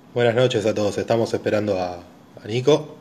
Buenas noches a todos, estamos esperando a Nico.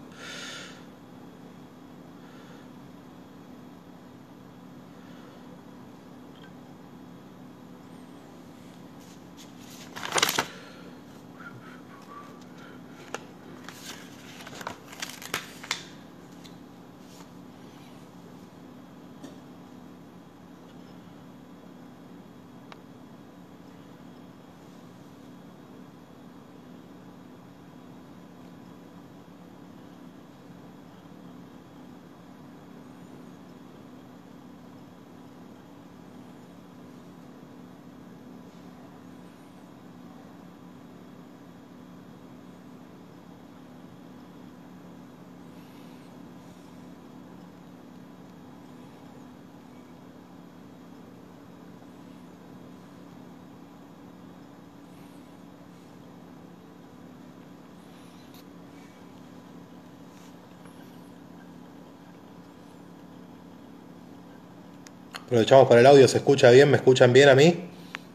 Aprovechamos para el audio, ¿se escucha bien? ¿Me escuchan bien a mí?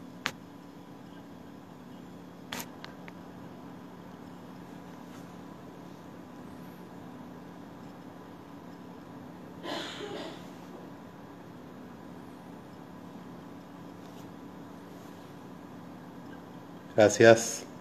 Gracias.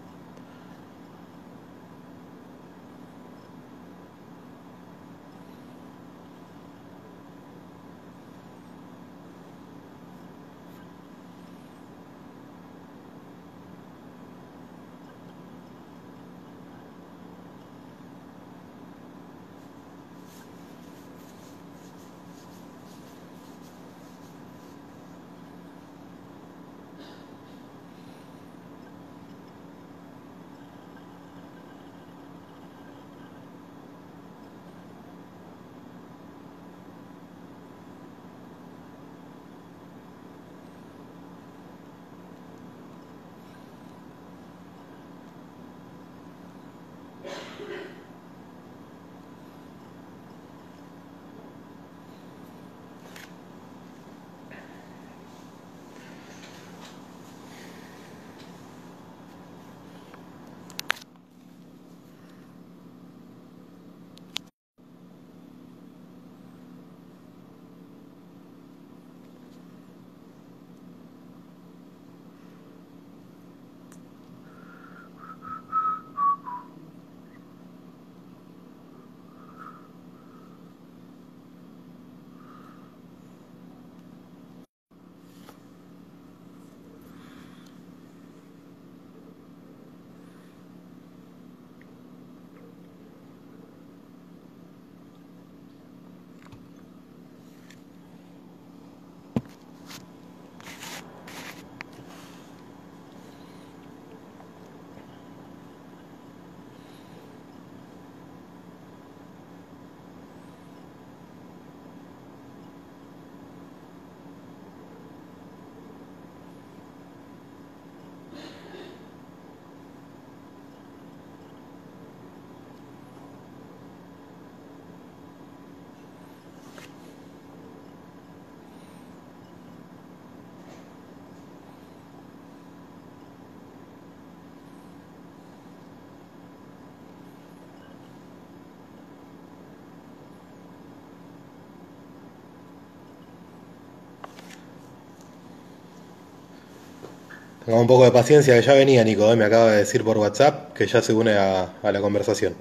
Tengamos un poco de paciencia que ya venía Nico, me acaba de decir por WhatsApp que ya se une a la conversación.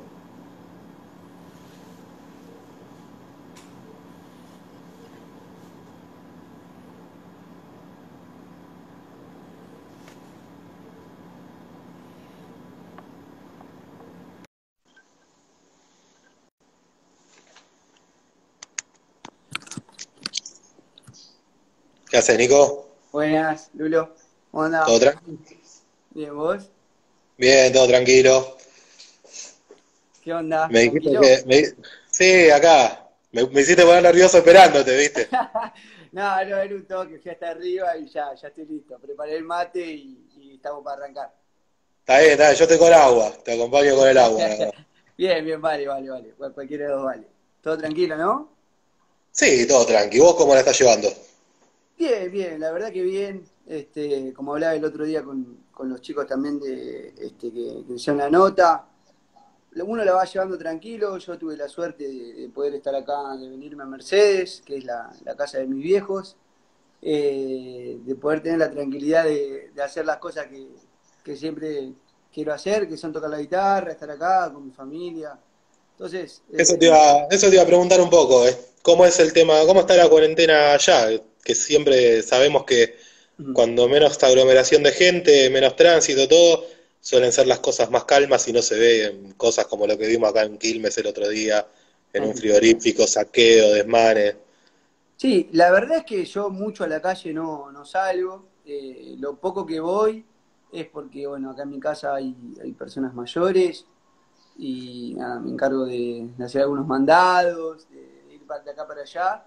¿Qué haces, Nico? Buenas, Lulo. ¿Cómo ¿Todo andás? tranquilo? Bien, ¿vos? Bien, todo tranquilo. ¿Qué onda? Me dijiste ¿Tranquilo? Sí, acá. Me hiciste poner nervioso esperándote, ¿viste? No, no, era un toque, fui hasta arriba y ya estoy listo. Preparé el mate y estamos para arrancar. Está bien, yo estoy con agua. Te acompaño con el agua, nada más. Bien, bien, vale. Cualquiera de los vale. ¿Todo tranquilo, no? Sí, todo tranqui. ¿Vos cómo la estás llevando? Bien, bien, la verdad que bien. Como hablaba el otro día con los chicos también que hicieron la nota, uno la va llevando tranquilo. Yo tuve la suerte de poder estar acá, de venirme a Mercedes, que es la casa de mis viejos, de poder tener la tranquilidad de hacer las cosas que siempre quiero hacer, que son tocar la guitarra, estar acá con mi familia. Entonces, Eso te iba a preguntar un poco, ¿cómo es el tema, cómo está la cuarentena allá? Que siempre sabemos que cuando menos aglomeración de gente, menos tránsito, todo, suelen ser las cosas más calmas y no se ven cosas como lo que vimos acá en Quilmes el otro día, en un frigorífico, saqueo, desmanes. sí, la verdad es que yo mucho a la calle no salgo. Lo poco que voy es porque, bueno, acá en mi casa hay personas mayores y nada, me encargo de hacer algunos mandados, de ir de acá para allá.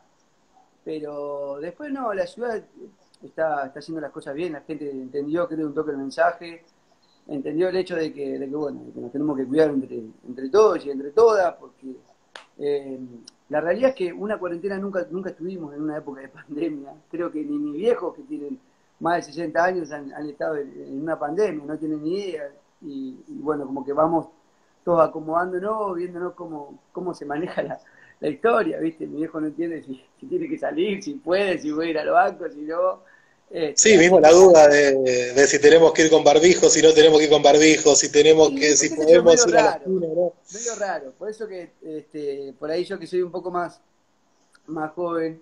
Pero después no, la ciudad está haciendo las cosas bien, la gente entendió, creo, un toque el mensaje, entendió el hecho bueno, de que nos tenemos que cuidar entre todos y entre todas, porque eh, la realidad es que una cuarentena nunca estuvimos en una época de pandemia. Creo que ni mis viejos, que tienen más de 60 años, han estado en una pandemia, no tienen ni idea. Y bueno, como que vamos todos acomodándonos, viéndonos cómo se maneja la historia, ¿viste? Mi viejo no entiende si tiene que salir, si puede, si puede ir al banco, si no. Sí, mismo Así la que duda de si tenemos que ir con barbijo, si no tenemos que ir con barbijo, si tenemos sí, que, viste, si qué sé yo, podemos ir a la esquina, ¿no? medio raro. Por eso que por ahí yo que soy un poco más joven,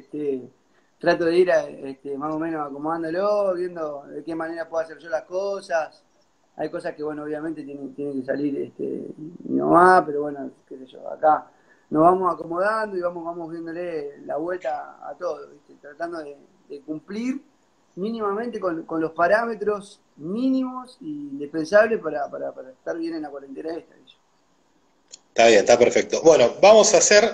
trato de ir más o menos acomodándolo, viendo de qué manera puedo hacer yo las cosas. Hay cosas que, bueno, obviamente tienen que salir mi mamá, pero bueno, qué sé yo, acá nos vamos acomodando y vamos viéndole la vuelta a todo, ¿viste? Tratando de cumplir mínimamente con los parámetros mínimos y indispensables para estar bien en la cuarentena esta. ¿Viste? Está bien, está perfecto. Bueno, vamos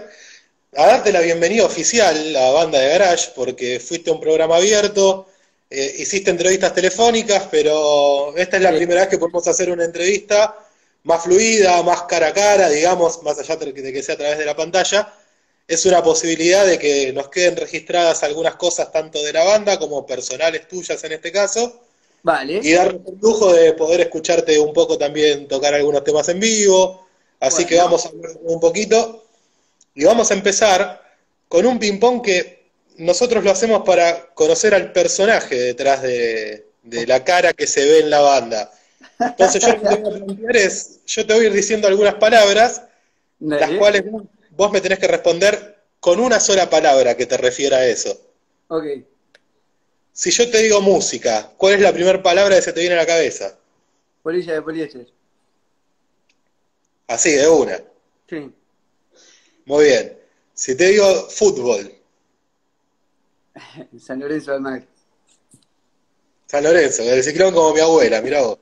a darte la bienvenida oficial a Banda de Garage, porque fuiste a un programa abierto, hiciste entrevistas telefónicas, pero esta es la Sí, primera vez que podemos hacer una entrevista más fluida, más cara a cara, digamos, más allá de que sea a través de la pantalla. Es una posibilidad de que nos queden registradas algunas cosas tanto de la banda como personales tuyas en este caso, y vale, darnos el lujo de poder escucharte un poco también tocar algunos temas en vivo. Así que bueno, vamos a hablar un poquito y vamos a empezar con un ping-pong que nosotros lo hacemos para conocer al personaje detrás de la cara que se ve en la banda. Entonces yo lo que te voy a plantear es, yo te voy a ir diciendo algunas palabras, las dale, cuales vos me tenés que responder con una sola palabra que te refiera a eso. ok, Si yo te digo música, ¿cuál es la primera palabra que se te viene a la cabeza? polilla de poliéster, Así, de una. sí, Muy bien. Si te digo fútbol, San Lorenzo de Almagro. San Lorenzo, del ciclón como mi abuela, mirá vos.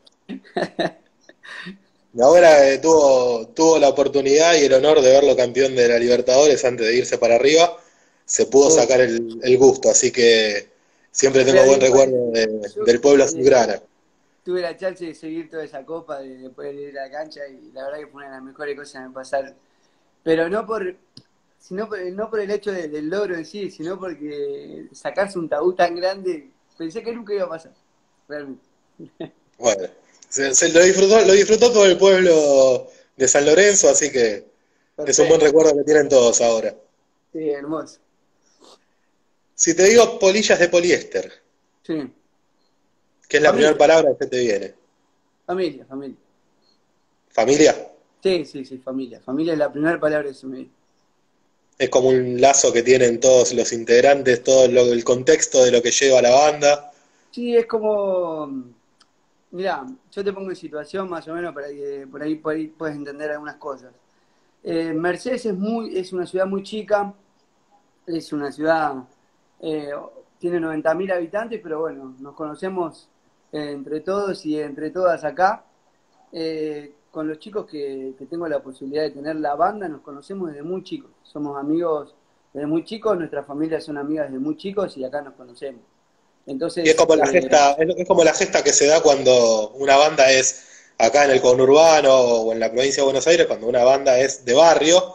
Mi abuela tuvo la oportunidad y el honor de verlo campeón de la Libertadores antes de irse para arriba. Se pudo Oh, sacar el gusto, así que siempre fue tengo buen ahí, recuerdo yo del pueblo azulgrana. tuve la chance de seguir toda esa copa, de poder ir a la cancha y la verdad que fue una de las mejores cosas que me pasaron. Pero no por el hecho del logro en sí, sino porque sacarse un tabú tan grande, pensé que nunca iba a pasar, realmente. Bueno, se lo disfrutó todo el pueblo de San Lorenzo, así que es un buen Perfecto, recuerdo que tienen todos ahora. sí, hermoso. Si te digo polillas de poliéster, Sí, ¿qué es la primera familia, palabra que se te viene? familia. ¿Familia? Sí, sí, sí, familia. Familia es la primera palabra que se me viene. Es como un lazo que tienen todos los integrantes, el contexto de lo que lleva la banda. Sí, es como, mirá, yo te pongo en situación más o menos para que por ahí puedes entender algunas cosas. Mercedes es una ciudad muy chica, es una ciudad, eh, tiene 90.000 habitantes, pero bueno, nos conocemos entre todos y entre todas acá. Con los chicos que tengo la posibilidad de tener la banda, nos conocemos desde muy chicos. Somos amigos desde muy chicos, nuestras familias son amigas desde muy chicos y acá nos conocemos. Y es Entonces, como la gesta, es como la gesta que se da cuando una banda es acá en el conurbano o en la provincia de Buenos Aires, cuando una banda es de barrio,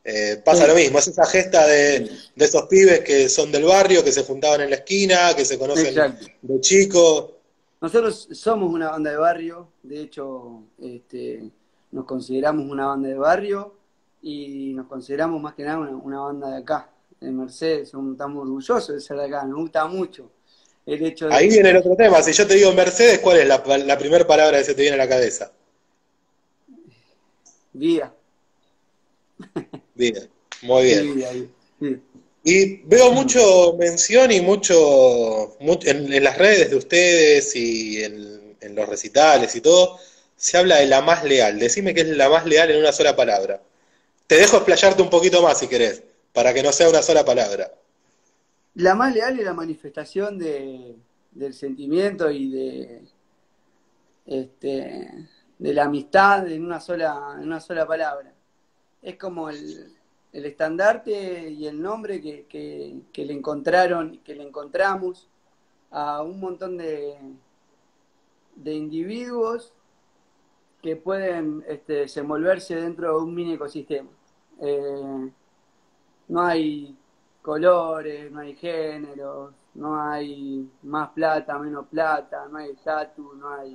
pasa lo Sí, mismo, es esa gesta de esos pibes que son del barrio, que se juntaban en la esquina, que se conocen exacto. de chico. Nosotros somos una banda de barrio, de hecho, nos consideramos una banda de barrio y nos consideramos más que nada una banda de acá, de Mercedes. Estamos orgullosos de ser de acá, nos gusta mucho el hecho Ahí de viene el otro tema, si yo te digo Mercedes, ¿cuál es la primera palabra que se te viene a la cabeza? vida, Bien, muy bien. sí, vida, vida, vida. Y veo mucho mención y en las redes de ustedes y en los recitales y todo, se habla de la más leal. Decime qué es la más leal en una sola palabra. Te dejo explayarte un poquito más si querés, para que no sea una sola palabra. La más leal es la manifestación del sentimiento y de la amistad en una sola palabra. Es como el estandarte y el nombre que le encontraron, que le encontramos a un montón de individuos que pueden desenvolverse dentro de un mini ecosistema. Eh, no hay colores, no hay géneros, no hay más plata, menos plata, no hay estatus,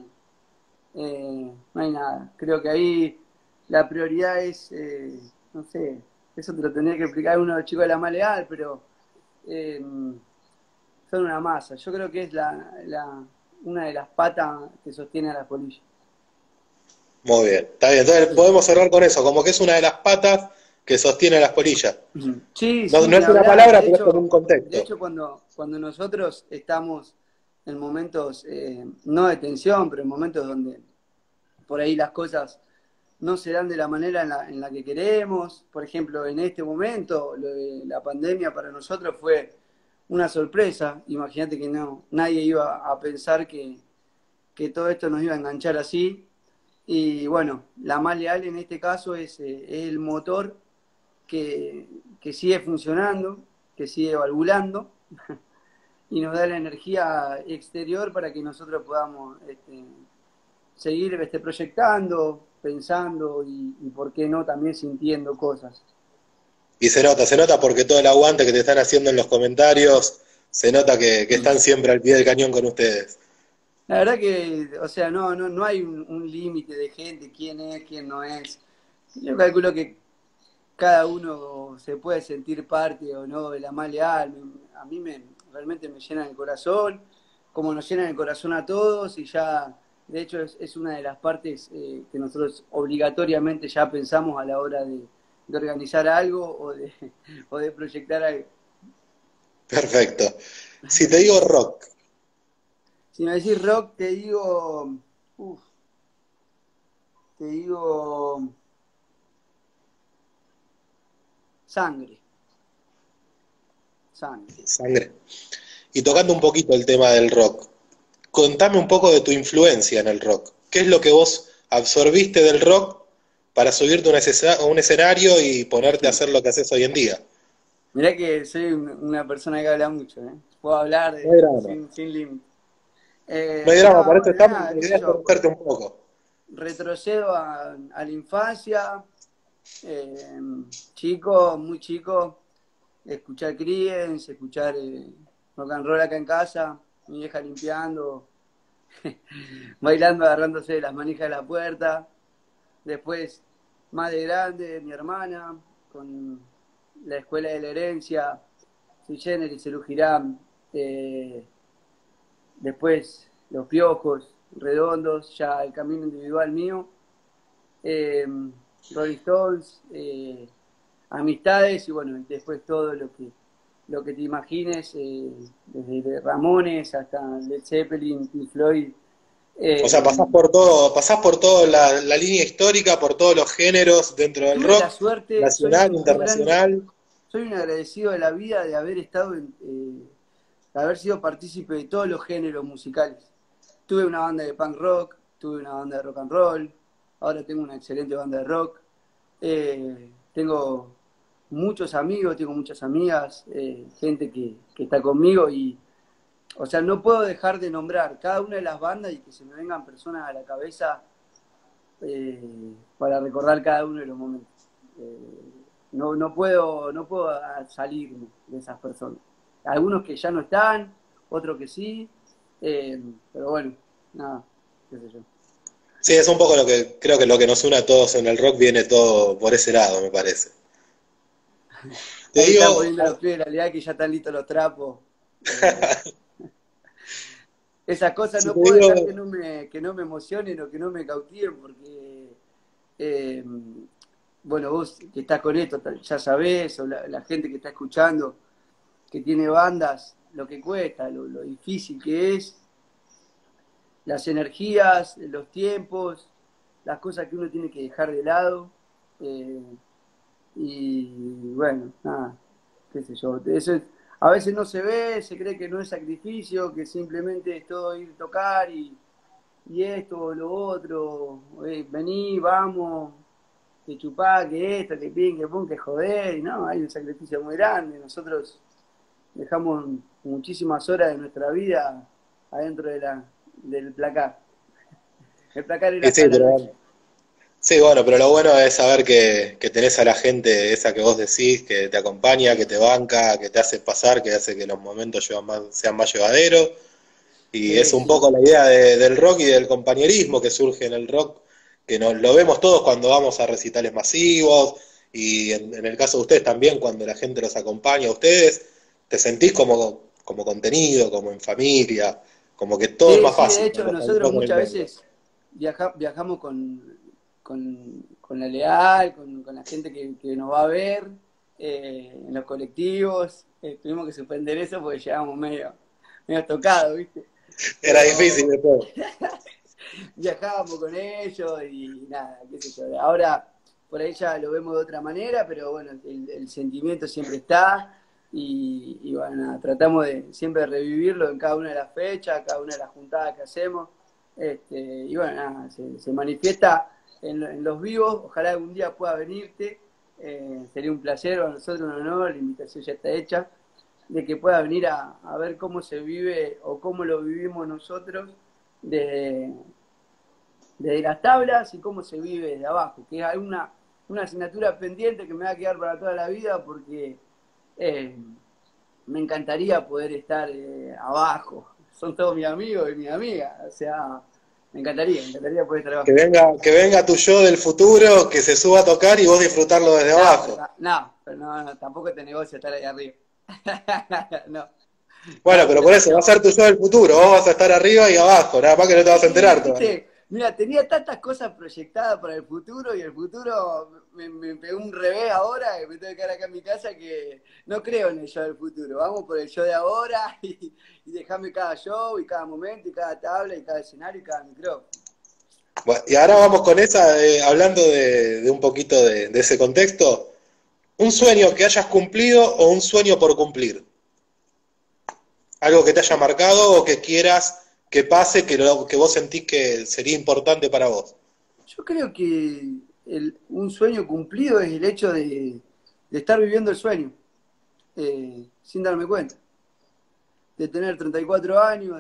no hay nada. Creo que ahí la prioridad es, no sé, eso te lo tendría que explicar uno de los chicos de la Maleal, pero eh, son una masa. Yo creo que es una de las patas que sostiene a la polilla. Muy bien, está bien. Entonces podemos cerrar con eso, como que es una de las patas que sostiene las polillas. Sí, No, sí, no ni es una hablar. palabra, pero es con un De contexto. hecho cuando nosotros estamos en momentos, no de tensión, pero en momentos donde por ahí las cosas no se dan de la manera en la que queremos. Por ejemplo, en este momento, lo de la pandemia para nosotros fue una sorpresa. Imagínate que nadie iba a pensar que todo esto nos iba a enganchar así. Y bueno, la más leal en este caso es el motor que sigue funcionando, que sigue valvulando y nos da la energía exterior para que nosotros podamos seguir proyectando, pensando y, por qué no, también sintiendo cosas. Y se nota porque todo el aguante que te están haciendo en los comentarios, se nota que están siempre al pie del cañón con ustedes. La verdad que, o sea, no hay un límite de gente, quién es, quién no es. Yo calculo que cada uno se puede sentir parte o no de la más leal. A mí realmente me llena el corazón, como nos llena el corazón a todos y ya, de hecho, es una de las partes que nosotros obligatoriamente ya pensamos a la hora de organizar algo o de proyectar algo. Perfecto. Si te digo rock, Si me decís rock, uf, te digo sangre, sangre. sangre. Y tocando un poquito el tema del rock, contame un poco de tu influencia en el rock. ¿Qué es lo que vos absorbiste del rock para subirte a un escenario y ponerte a hacer lo que haces hoy en día? Mirá que soy una persona que habla mucho, ¿eh? Puedo hablar No hay drama. sin límite. No hay drama, No, para eso bueno, estamos. nada, La qué idea sé es yo, conocerte un poco. retrocedo a la infancia, eh, chico, muy chico, escuchar Creedence, escuchar rock and roll acá en casa, mi vieja limpiando, bailando, agarrándose de las manijas de la puerta. Después, más de grande, mi hermana, con la escuela de la herencia, Sui Generis, Elú Girán, después Los Piojos, Redondos, ya el camino individual mío, eh, Rolling Stones, amistades y bueno, después todo lo que te imagines, desde Ramones hasta Led Zeppelin, Pink Floyd. O sea, Eh, pasás por toda la línea histórica, por todos los géneros dentro del tuve la rock, suerte, nacional, internacional. soy un agradecido de la vida de haber estado de haber sido partícipe de todos los géneros musicales. Tuve una banda de punk rock, tuve una banda de rock and roll, ahora tengo una excelente banda de rock. Tengo muchos amigos, tengo muchas amigas, gente que está conmigo y, o sea, no puedo dejar de nombrar cada una de las bandas y que se me vengan personas a la cabeza para recordar cada uno de los momentos. no puedo salirme de esas personas. Algunos que ya no están, otros que sí, pero bueno, nada, qué sé yo. Sí, es un poco lo que creo que lo que nos une a todos en el rock viene todo por ese lado, me parece. Te Ahí están digo, poniendo los pies de realidad que ya están listos los trapos. Eh, Esas cosas si no te puedo dejar digo, que no me emocionen o que no me cautiven porque, eh, bueno, vos que estás con esto ya sabés, o la gente que está escuchando, que tiene bandas, lo que cuesta, lo difícil que es, las energías, los tiempos, las cosas que uno tiene que dejar de lado. eh, y bueno, nada, qué sé yo. A veces no se ve, se cree que no es sacrificio, que simplemente es todo ir a tocar y esto o lo otro, vení, vamos, que chupá, que esto, que pin, que pum, que joder, y no, hay un sacrificio muy grande. Nosotros dejamos muchísimas horas de nuestra vida adentro del placar. El placar era y hasta sí, la noche. sí, bueno, pero lo bueno es saber que tenés a la gente esa que vos decís, que te acompaña, que te banca, que te hace pasar, que hace que los momentos sean más llevaderos. Y es Sí, un sí. poco la idea del rock y del compañerismo que surge en el rock, que lo vemos todos cuando vamos a recitales masivos, y en el caso de ustedes también, cuando la gente los acompaña a ustedes, te sentís como contenido, como en familia, como que todo es Sí, más sí, de fácil hecho, cuando está el nosotros rock en el muchas medio. veces viajamos con la Leal, con la gente que nos va a ver, en los colectivos. Tuvimos que suspender eso porque llegábamos medio tocados, ¿viste? Era difícil Pero de todo. viajábamos con ellos y nada, qué sé yo. Ahora por ahí ya lo vemos de otra manera, pero bueno, el sentimiento siempre está y bueno, nada, tratamos de siempre revivirlo en cada una de las fechas, cada una de las juntadas que hacemos. Y bueno, nada, se manifiesta en los vivos, ojalá algún día pueda venirte, sería un placer para nosotros, un honor, la invitación ya está hecha, de que pueda venir a ver cómo se vive o cómo lo vivimos nosotros desde, desde las tablas y cómo se vive desde abajo, que es una asignatura pendiente que me va a quedar para toda la vida porque eh, me encantaría poder estar abajo. Son todos mis amigos y mis amigas, o sea, me encantaría poder estar abajo. Que venga tu yo del futuro, que se suba a tocar y vos disfrutarlo desde No, pero, abajo. pero no, tampoco te negocio estar ahí arriba. No, Bueno, no, pero pero por eso va a ser tu yo del futuro, vos vas a estar arriba y abajo, nada más que no te vas a sí, enterar todavía. viste, mira, tenía tantas cosas proyectadas para el futuro y el futuro me pegó un revés ahora que me tengo que quedar acá en mi casa que no creo en el show del futuro. Vamos por el show de ahora y dejarme cada show y cada momento y cada tabla y cada escenario y cada micrófono. Bueno, y ahora vamos con esa, hablando de un poquito de ese contexto, un sueño que hayas cumplido o un sueño por cumplir. Algo que te haya marcado o que quieras que pase, que vos sentís que sería importante para vos. Yo creo que un sueño cumplido es el hecho de estar viviendo el sueño, sin darme cuenta. De tener 34 años,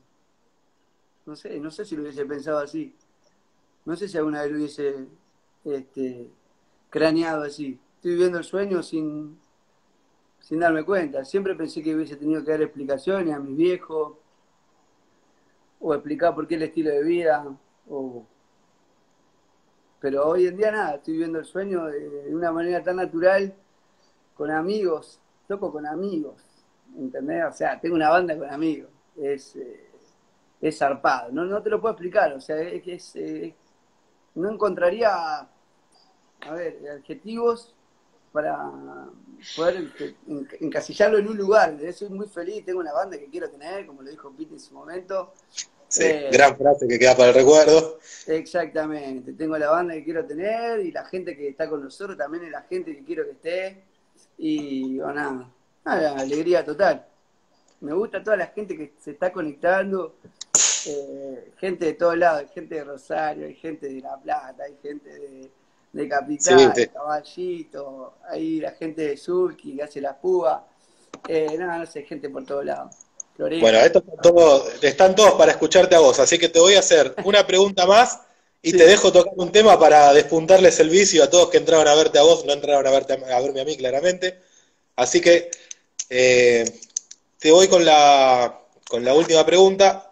no sé si lo hubiese pensado así. No sé si alguna vez lo hubiese este, craneado así. Estoy viviendo el sueño sin darme cuenta. Siempre pensé que hubiese tenido que dar explicaciones a mis viejos, o explicar por qué el estilo de vida, o pero hoy en día nada, estoy viviendo el sueño de una manera tan natural, con amigos, toco con amigos, ¿entendés? O sea, tengo una banda con amigos, es zarpado, no te lo puedo explicar, o sea, no encontraría, a ver, adjetivos para poder encasillarlo en un lugar. Soy muy feliz, tengo una banda que quiero tener, como lo dijo Pete en su momento. Sí, Eh, gran frase que queda para el recuerdo. Exactamente, tengo la banda que quiero tener y la gente que está con nosotros también es la gente que quiero que esté y bueno, nada, alegría total. Me gusta toda la gente que se está conectando, gente de todos lados, hay gente de Rosario, hay gente de La Plata, hay gente de Sí, Capital, sí. Caballito, hay la gente de Surki que hace las púas, no sé, gente por todos lados. Bueno, Floresta. están todos para escucharte a vos, así que te voy a hacer una pregunta más Y te Sí. dejo tocar un tema para despuntarles el vicio a todos que entraron a verte a vos, no entraron a, a verme a mí claramente. Así que eh, te voy con la última pregunta,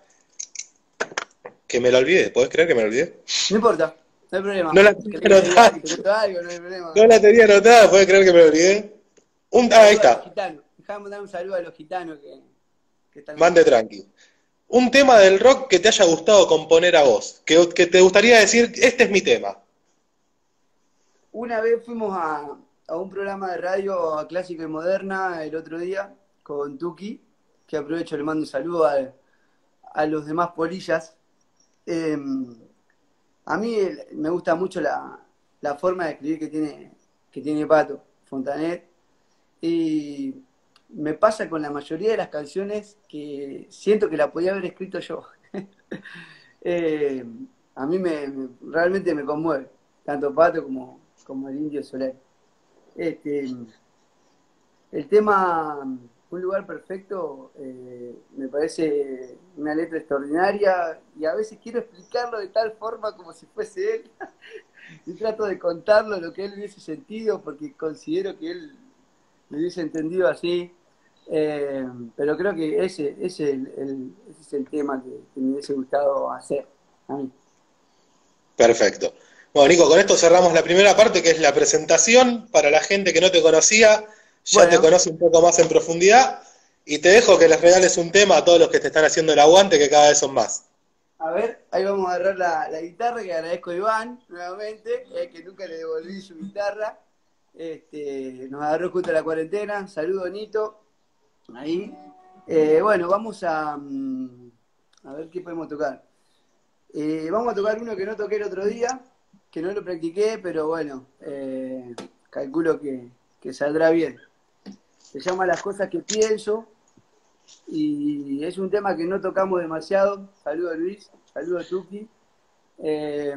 que me la olvidé. ¿Podés creer que me la olvidé? No importa, no hay No problema. la tenía ¿Querés que anotada, te cuento algo? No hay problema. no la tenía anotada, ¿podés creer que me la olvidé? Un Ahí saludo a los está, gitanos. Dejame mandar un saludo a los gitanos que están ahí. mande tranqui. Un tema del rock que te haya gustado componer a vos, que te gustaría decir, este es mi tema. Una vez fuimos a un programa de radio a Clásica y Moderna el otro día con Tuki, que aprovecho, le mando un saludo a los demás polillas. Eh, a mí me gusta mucho la forma de escribir que tiene Pato Fontanet. Y me pasa con la mayoría de las canciones que siento que la podía haber escrito yo. Eh, a mí realmente me conmueve, tanto Pato como el Indio Soler. Este, el tema Un lugar perfecto me parece una letra extraordinaria y a veces quiero explicarlo de tal forma como si fuese él y trato de contarlo lo que él hubiese sentido porque considero que él lo hubiese entendido así. Eh, pero creo que ese es el tema que me hubiese gustado hacer a mí. Perfecto. Bueno, Nico, con esto cerramos la primera parte, que es la presentación. Para la gente que no te conocía, ya te Bueno, conoce un poco más en profundidad. Y te dejo que les regales un tema a todos los que te están haciendo el aguante, que cada vez son más. a ver, ahí vamos a agarrar la guitarra, que agradezco a Iván nuevamente, que nunca le devolví su guitarra. Nos agarró justo la cuarentena. Saludo, Nito. Ahí. Bueno, vamos a ver qué podemos tocar. Vamos a tocar uno que no toqué el otro día, que no lo practiqué, pero bueno, calculo que saldrá bien. Se llama Las cosas que pienso y es un tema que no tocamos demasiado. Saludo Luis, saludo Tuki. Eh,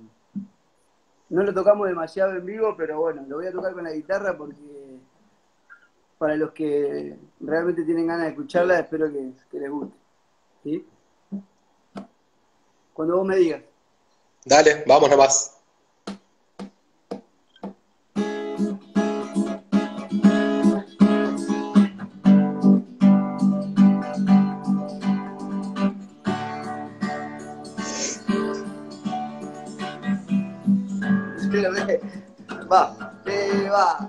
no lo tocamos demasiado en vivo, pero bueno, lo voy a tocar con la guitarra porque para los que realmente tienen ganas de escucharla, espero que les guste. ¿Sí? Cuando vos me digas. Dale, vamos nomás. Va, va.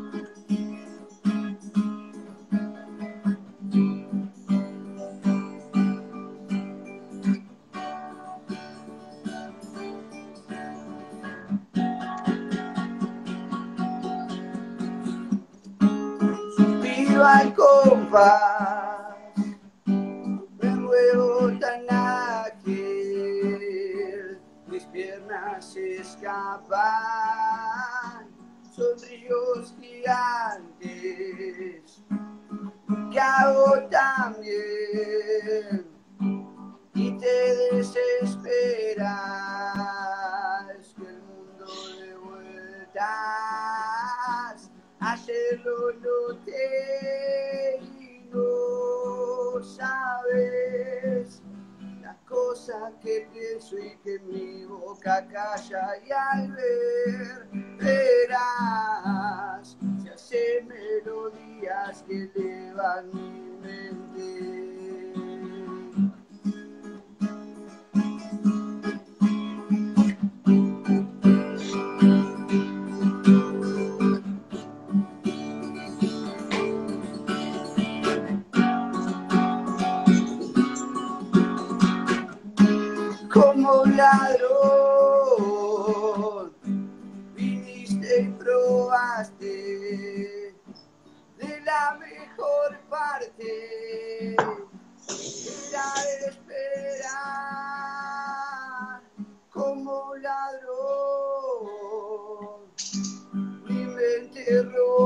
Suspiro al compás, me muevo tan ágil, mis piernas se escapan, son ríos gigantes que hago también y te desesperas que el mundo de vueltas ayer lo noté y no sabes las cosas que pienso y que mi boca calla y al ver verás se hacen melodías que elevan mi mente. Como un ladrón, viniste y probaste de la mejor parte, era de esperar. Como un ladrón, mi mente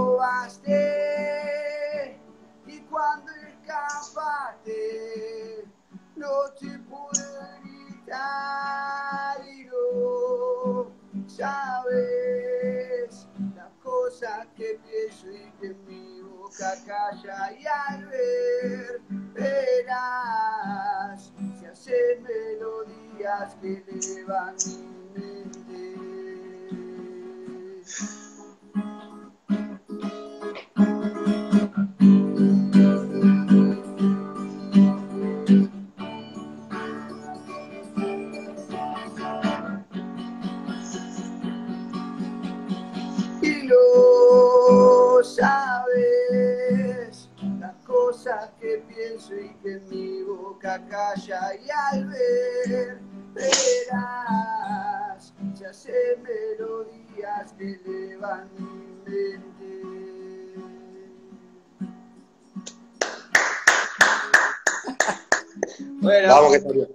robaste y cuando escapaste no te pude gritar y no sabes las cosas que pienso y que mi boca calla y al ver verás se hacen melodías que elevan mi Y lo sabes, las cosas que pienso y que mi boca calla, y al ver verás, se hacen melodías que elevan mi mente. Bueno, Vamos que salió.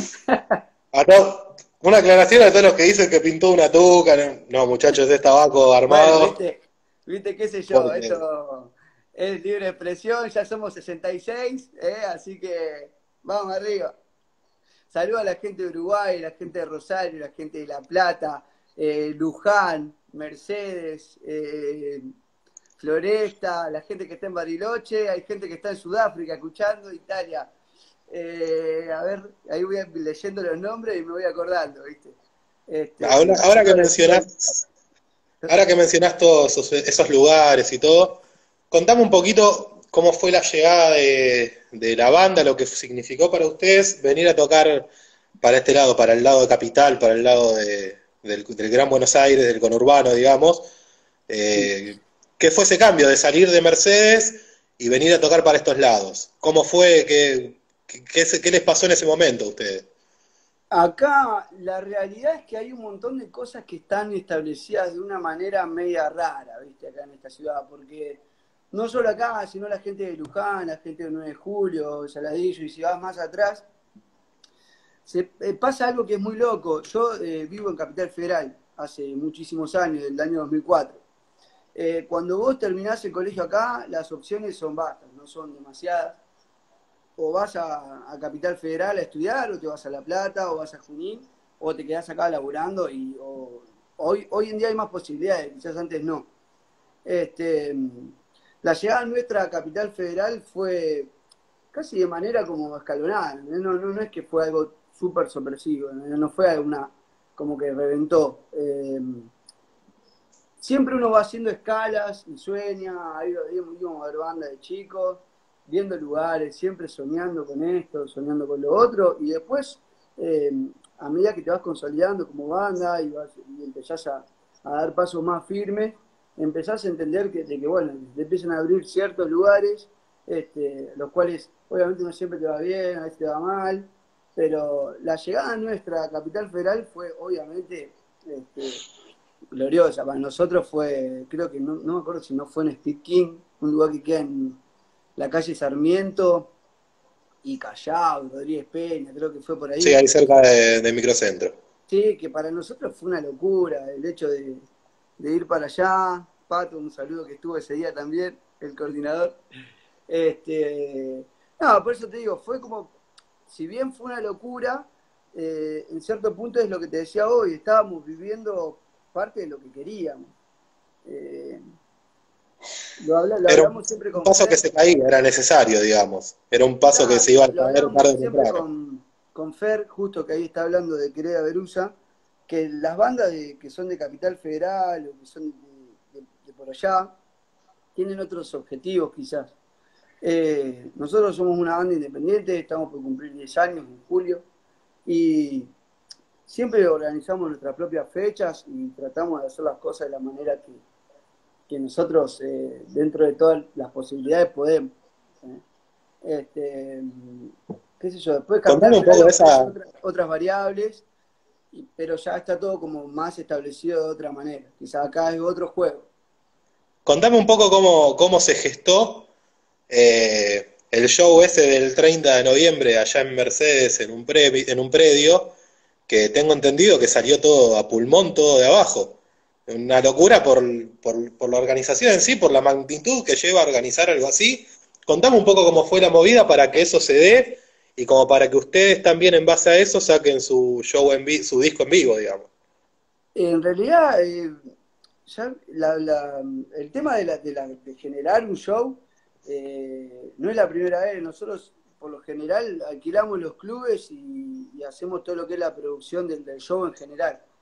Una aclaración a todos los que dicen que pintó una tuca. No, muchachos, es tabaco bueno, armado. viste qué sé yo, Porque, esto es libre expresión, ya somos 66, así que vamos arriba. Saludos a la gente de Uruguay, la gente de Rosario, la gente de La Plata, Luján, Mercedes, Floresta, la gente que está en Bariloche, hay gente que está en Sudáfrica escuchando, Italia. A ver, ahí voy leyendo los nombres y me voy acordando, ¿viste? ahora que mencionás, ahora que mencionás todos esos lugares y todo, contame un poquito cómo fue la llegada de la banda, lo que significó para ustedes venir a tocar para este lado, para el lado de Capital, para el lado del Gran Buenos Aires, del conurbano, digamos. Sí. ¿Qué fue ese cambio de salir de Mercedes y venir a tocar para estos lados? ¿Cómo fue? ¿Qué les pasó en ese momento a ustedes? Acá la realidad es que hay un montón de cosas que están establecidas de una manera media rara, ¿viste? Acá en esta ciudad, porque no solo acá, sino la gente de Luján, la gente de 9 de Julio, Saladillo, y si vas más atrás, pasa algo que es muy loco. Yo vivo en Capital Federal hace muchísimos años, del año 2004. Cuando vos terminás el colegio acá, las opciones son vastas, no son demasiadas. O vas a Capital Federal a estudiar, o te vas a La Plata, o vas a Junín, o te quedás acá laburando. Hoy en día hay más posibilidades, quizás antes no. Este, la llegada nuestra a Capital Federal fue casi de manera como escalonada. No es que fue algo súper sorpresivo, no fue una como que reventó. Siempre uno va haciendo escalas y sueña, íbamos a ver bandas de chicos, viendo lugares, siempre soñando con esto, soñando con lo otro, y después, eh, a medida que te vas consolidando como banda y empezás a dar pasos más firmes, empezás a entender de que bueno, te empiezan a abrir ciertos lugares, los cuales obviamente no siempre te va bien, a veces te va mal, pero la llegada nuestra a Capital Federal fue obviamente gloriosa. Para nosotros fue, creo que no me acuerdo si no fue en Speed King, un lugar que queda en la calle Sarmiento y Callao, Rodríguez Peña, creo que fue por Sí, ahí. ahí cerca de Microcentro. Sí, que para nosotros fue una locura el hecho de ir para allá. Pato, un saludo que estuvo ese día también, el coordinador. Este, no, por eso te digo, fue como, si bien fue una locura, en cierto punto es lo que te decía hoy, estábamos viviendo parte de lo que queríamos. Eh, lo Era hablamos siempre un con paso que Fer. se caía, era necesario, digamos. Era un paso que Nada, se iba a lo caer hablábamos tarde o siempre temprano. con Fer, justo que ahí está hablando de Quereda Verusa, que las bandas que son de Capital Federal o que son de por allá, tienen otros objetivos quizás. Nosotros somos una banda independiente, estamos por cumplir 10 años en julio y siempre organizamos nuestras propias fechas y tratamos de hacer las cosas de la manera que nosotros, dentro de todas las posibilidades, podemos. ¿Eh? Este, qué sé yo, después Capital Contame un Federal poco de ofrece esa. otras variables, pero ya está todo como más establecido de otra manera. Quizá acá es otro juego. Contame un poco cómo se gestó el show ese del 30 de noviembre allá en Mercedes, en un predio, que tengo entendido que salió todo a pulmón, todo de abajo. Una locura por la organización en sí, por la magnitud que lleva a organizar algo así. Contame un poco cómo fue la movida para que eso se dé y como para que ustedes también en base a eso saquen su show su disco en vivo, digamos. En realidad, ya el tema de generar un show no es la primera vez. Nosotros, por lo general, alquilamos los clubes y hacemos todo lo que es la producción del show en general.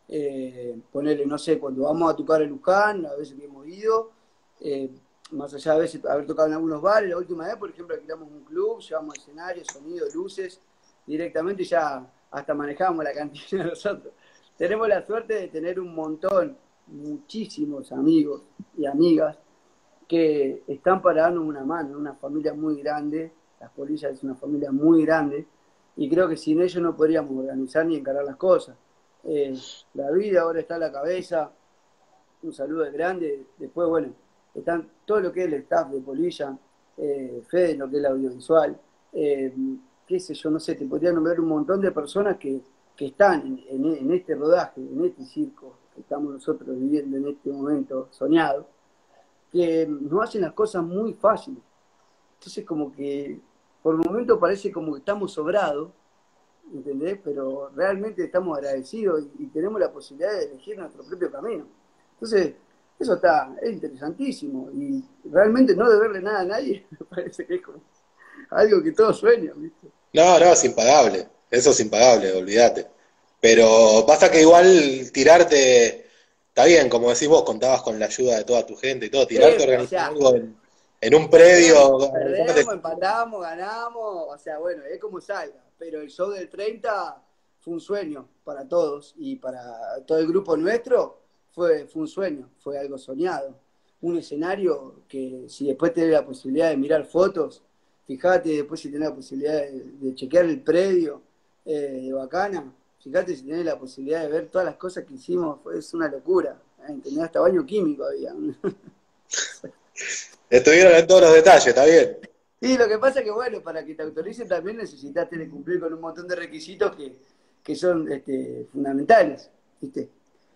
Ponerle, no sé, cuando vamos a tocar en Luján, a veces que hemos ido, eh, más allá de veces haber tocado en algunos bares, la última vez, por ejemplo, alquilamos un club, llevamos escenario, sonido, luces, directamente ya hasta manejamos la cantina nosotros. Tenemos la suerte de tener un montón, muchísimos amigos y amigas que están para darnos una mano, una familia muy grande, las polillas es una familia muy grande, y creo que sin ellos no podríamos organizar ni encarar las cosas. La vida ahora está en la cabeza, un saludo de grande, después, bueno, están todo lo que es el staff de Polilla, Fede en lo que es el audiovisual, eh, qué sé yo, no sé, te podría nombrar un montón de personas que están en este rodaje, en este circo que estamos nosotros viviendo en este momento soñado, que nos hacen las cosas muy fáciles. Entonces como que por el momento parece como que estamos sobrados, ¿entendés? Pero realmente estamos agradecidos y tenemos la posibilidad de elegir nuestro propio camino. Entonces, eso es interesantísimo y realmente no deberle nada a nadie me parece que es como algo que todos sueñan, ¿viste? No, no, es impagable. Eso es impagable, olvídate. Pero pasa que igual tirarte, está bien, como decís vos, contabas con la ayuda de toda tu gente y todo, tirarte a O organizar sea, algo en un predio, perdemos, empatamos, ganamos, o sea, bueno, es como salga, pero el show del 30 fue un sueño para todos y para todo el grupo nuestro fue un sueño, fue algo soñado. Un escenario que si después tenés la posibilidad de mirar fotos, fíjate después si tenés la posibilidad de chequear el predio de Bacana, fíjate si tenés la posibilidad de ver todas las cosas que hicimos, es una locura, ¿entendés? Hasta baño químico había. estuvieron en todos los detalles, está bien. Y lo que pasa es que, bueno, para que te autoricen también necesitas tener que cumplir con un montón de requisitos que son fundamentales, ¿viste?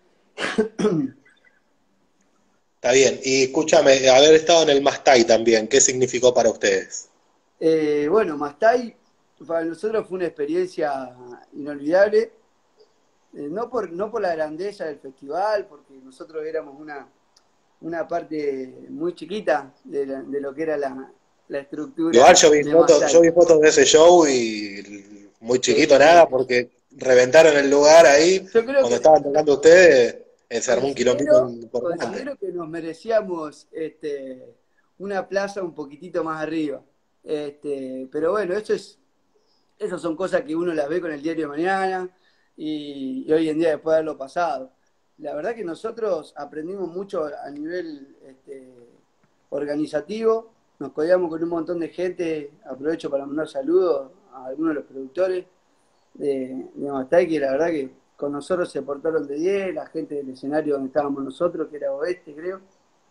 Está bien. Y escúchame, haber estado en el Mastai también, ¿qué significó para ustedes? Bueno, Mastay para nosotros fue una experiencia inolvidable, no por la grandeza del festival, porque nosotros éramos una parte muy chiquita de lo que era la Igual estructura de yo Mastay. vi fotos de ese show y muy chiquito nada, Sí. porque reventaron el lugar ahí, Yo creo cuando que estaban tocando ustedes, se armó un quilombito importante. considero que nos merecíamos una plaza un poquitito más arriba. Pero bueno, eso son cosas que uno las ve con el diario de mañana y hoy en día después de haberlo pasado. La verdad que nosotros aprendimos mucho a nivel organizativo, nos codiamos con un montón de gente, aprovecho para mandar saludos a algunos de los productores de Mastay, que la verdad que con nosotros se portaron de 10, la gente del escenario donde estábamos nosotros, que era Oeste, creo,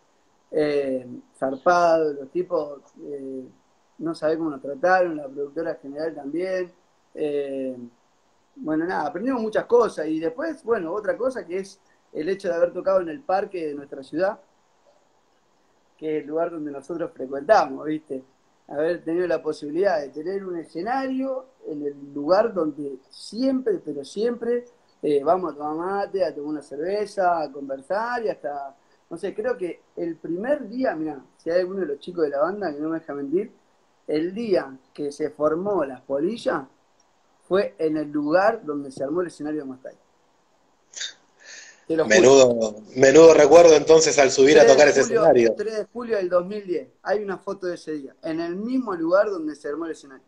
zarpado, los tipos, no sabés cómo nos trataron, la productora general también. eh, bueno, nada, aprendimos muchas cosas y después, bueno, otra cosa que es el hecho de haber tocado en el parque de nuestra ciudad, que es el lugar donde nosotros frecuentamos, ¿viste? Haber tenido la posibilidad de tener un escenario en el lugar donde siempre, pero siempre, vamos a tomar mate, a tomar una cerveza, a conversar y hasta, no sé, creo que el primer día, mira, si hay alguno de los chicos de la banda que no me deja mentir, el día que se formó las polillas fue en el lugar donde se armó el escenario de Mastay. Te lo juro. Menudo recuerdo entonces al subir a tocar ese escenario. 3 de julio del 2010. Hay una foto de ese día, en el mismo lugar donde se armó el escenario.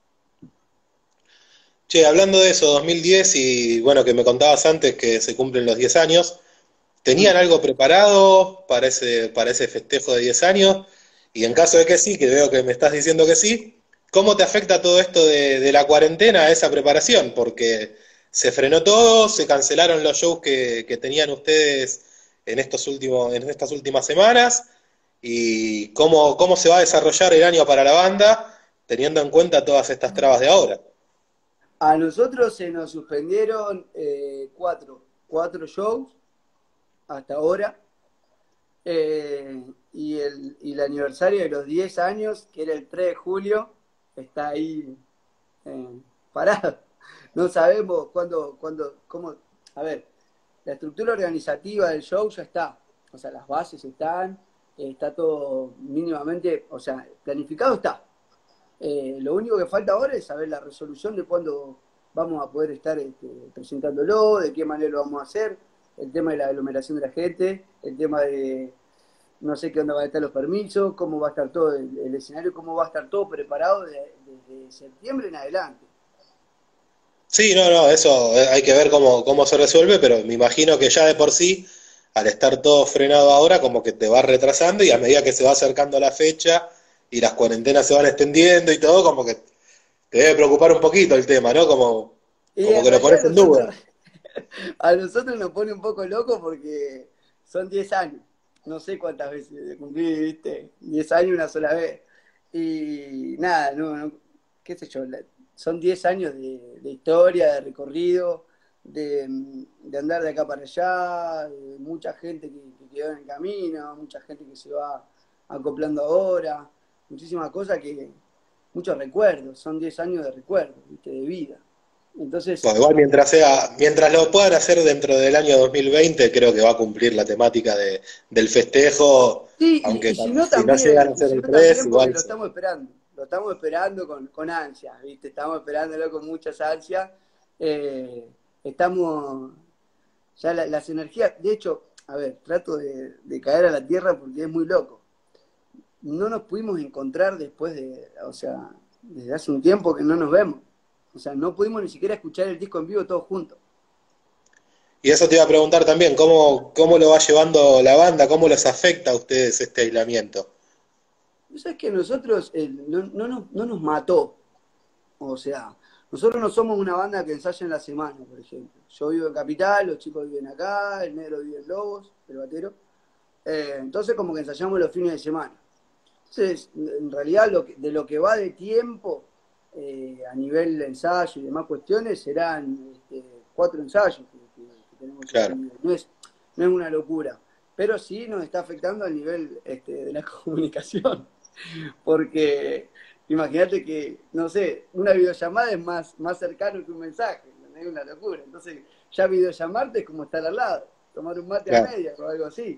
Che, hablando de eso, 2010 y bueno, que me contabas antes que se cumplen los 10 años, ¿tenían Mm. algo preparado para ese festejo de 10 años? Y en caso de que sí, que veo que me estás diciendo que sí, ¿cómo te afecta todo esto de la cuarentena a esa preparación? Porque se frenó todo, se cancelaron los shows que tenían ustedes en estas últimas semanas, y cómo se va a desarrollar el año para la banda, teniendo en cuenta todas estas trabas de ahora. A nosotros se nos suspendieron cuatro shows hasta ahora. Y el aniversario de los 10 años, que era el 3 de julio, está ahí parado. No sabemos cómo. A ver, la estructura organizativa del show ya está. O sea, las bases están, está todo mínimamente, o sea, planificado está. Lo único que falta ahora es saber la resolución de vamos a poder estar presentándolo, de qué manera lo vamos a hacer, el tema de la aglomeración de la gente, el tema de no sé qué onda van a estar los permisos, cómo va a estar todo el escenario, cómo va a estar todo preparado desde septiembre en adelante. Sí, no, no, eso hay que ver cómo se resuelve, pero me imagino que ya de por sí, al estar todo frenado ahora, como que te va retrasando y a medida que se va acercando la fecha y las cuarentenas se van extendiendo y todo, como que te debe preocupar un poquito el tema, ¿no? Y Como en que lo realidad pones en duda. a nosotros nos pone un poco loco porque son 10 años. No sé cuántas veces cumplí, ¿viste? 10 años una sola vez. Y nada, qué sé yo, son 10 años de historia, de recorrido, de andar de acá para allá, de mucha gente que quedó en el camino, mucha gente que se va acoplando ahora, muchísimas cosas muchos recuerdos, son 10 años de recuerdos, ¿viste? De vida. Entonces, Bueno, igual mientras lo puedan hacer dentro del año 2020, creo que va a cumplir la temática del festejo, sí, aunque si no llegan a y ser si el no 3 también porque igual lo estamos esperando con ansias, ¿viste? Estamos esperándolo con muchas ansias. Eh, estamos, ya las energías, de hecho, a ver, trato de caer a la tierra porque es muy loco. No nos pudimos encontrar o sea, desde hace un tiempo que no nos vemos. O sea, no pudimos ni siquiera escuchar el disco en vivo todos juntos. Y eso te iba a preguntar también, ¿cómo lo va llevando la banda? ¿Cómo les afecta a ustedes este aislamiento? ¿Sabes que nosotros no nos mató? O sea, nosotros no somos una banda que ensaya en la semana, por ejemplo. Yo vivo en Capital, los chicos viven acá, el negro vive en Lobos, el batero. Entonces como que ensayamos los fines de semana. Entonces, en realidad de lo que va de tiempo a nivel de ensayo y demás cuestiones serán 4 ensayos que tenemos Claro. suspendidos. No es una locura, pero sí nos está afectando a nivel de la comunicación, porque imagínate que, no sé, una videollamada es más cercano que un mensaje, es una locura. Entonces, ya videollamarte es como estar al lado, tomar un mate a Claro. media o algo así.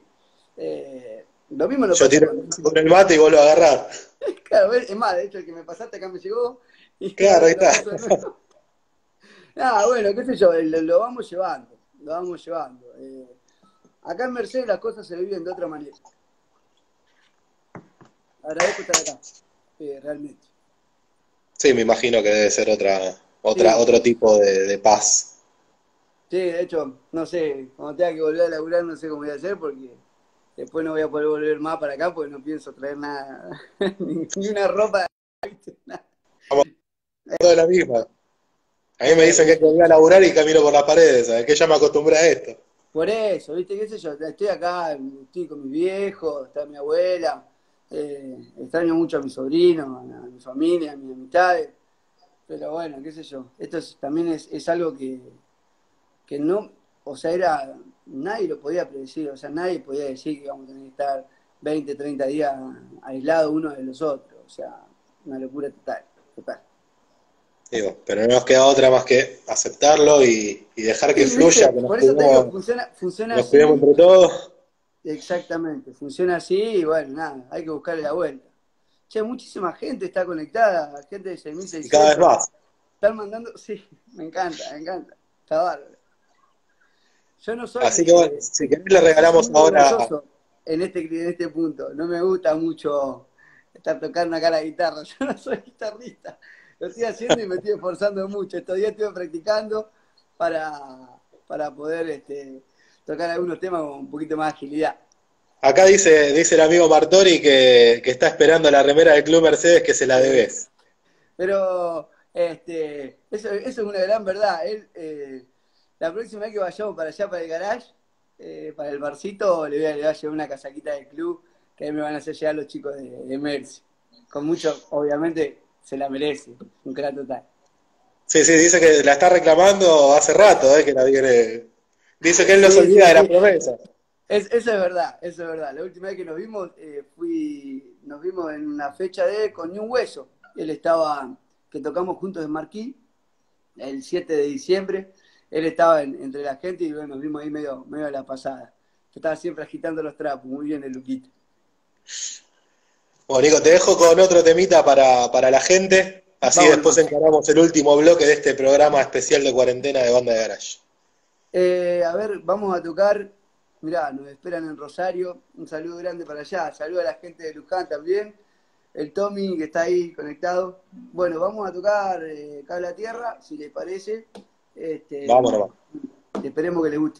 Lo mismo no Yo pasa tiro con... con el mate y vuelvo a agarrar. Claro, es más, de hecho, el que me pasaste acá me llegó y Claro, ahora ahí te lo está. paso de nuevo. Ah, bueno, qué sé yo, lo vamos llevando, lo vamos llevando. Acá en Mercedes las cosas se viven de otra manera. Agradezco estar acá, realmente. Sí, me imagino que debe ser Sí, otro tipo de paz. sí, de hecho, no sé, cuando tenga que volver a laburar no sé cómo voy a hacer porque después no voy a poder volver más para acá porque no pienso traer nada, ni una ropa, ¿viste? Nada. Vamos toda la misma. A mí me dicen que Eh, hay que volver a laburar y camino por las paredes, ¿sabes? Que ya me acostumbré a esto. Por eso, ¿viste? ¿Qué sé yo? Estoy acá, estoy con mis viejos, está mi abuela, extraño mucho a mis sobrinos, a mi familia, a mis amistades, pero bueno, qué sé yo. También es algo que no, o sea, nadie lo podía predecir, o sea, nadie podía decir que íbamos a tener que estar 20, 30 días aislados unos de los otros, o sea, una locura total, total. Digo, pero no nos queda otra más que aceptarlo y dejar que Sí, fluya, ¿viste? Por eso te digo, funciona que nos cuidemos así. entre todos. Exactamente, funciona así y bueno, nada, hay que buscarle la vuelta. Che, muchísima gente está conectada, gente de Y cada vez 6600. más. Están mandando, sí, me encanta, está bárbaro. Yo no Así que bueno, soy, si querés le yo soy regalamos muy ahora. vergonzoso en este punto. No me gusta mucho estar tocando acá la guitarra. Yo no soy guitarrista. Lo estoy haciendo y me estoy esforzando mucho. Estos días estoy practicando para poder tocar algunos temas con un poquito más de agilidad. Acá dice el amigo Martori que está esperando la remera del Club Mercedes que se la Eh, debes. Pero eso es una gran verdad. La próxima vez que vayamos para allá, para el garage, para el barcito, le voy a llevar una casaquita del club que ahí me van a hacer llegar los chicos de Mercy. Con mucho, obviamente, se la merece. Un crack total. Sí, sí, dice que la está reclamando hace rato, que la viene. Dice que él no se Sí, olvida sí, de la sí. promesa. Eso es verdad, eso es verdad. La última vez que nos vimos, nos vimos en una fecha con Ni un Hueso. Él estaba, que tocamos juntos en Marquí, el 7 de diciembre. Él estaba entre la gente y bueno, nos vimos ahí medio a la pasada. Yo estaba siempre agitando los trapos, muy bien el Luquito. Bueno, Nico, te dejo con otro temita para la gente. Así Vamos después nomás. encaramos el último bloque de este programa especial de cuarentena de Banda de Garage. A ver, vamos a tocar. Mirá, nos esperan en Rosario. Un saludo grande para allá. Saludo a la gente de Luján también. El Tommy que está ahí conectado. Bueno, vamos a tocar Cable a Tierra, si les parece. Vamos nomás. Esperemos que les guste.